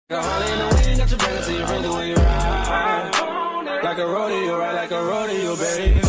Like a Harley in the wind, got your back to your friends when you ride. Like a rodeo, ride like a rodeo, baby.